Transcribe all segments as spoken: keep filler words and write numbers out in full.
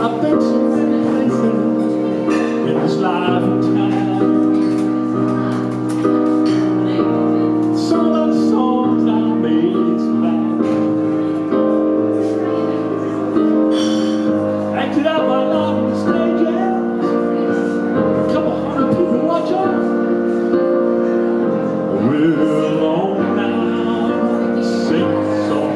I've been so many places in this life and time. Some of those songs I made back, acted out my life on the stages, a couple hundred people watch on. We're alone now, sing a song.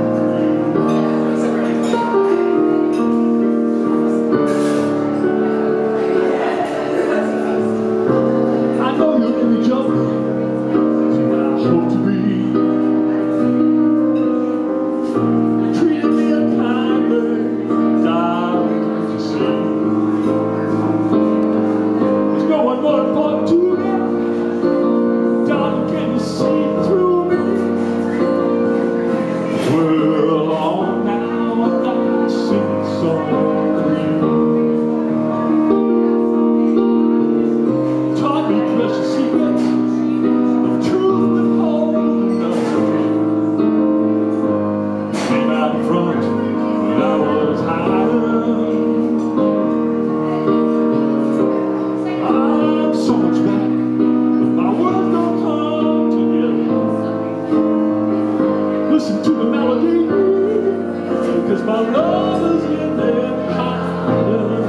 Listen to the melody, cause my love is in there hiding.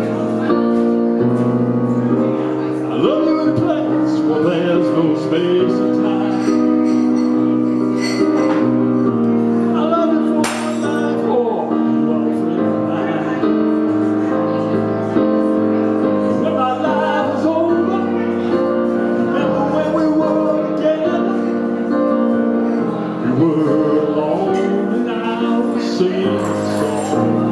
I love you in a place where there's no space and time. I love you for my life, for you are a friend of mine. When my life is over, remember when we were together. We were sing a song.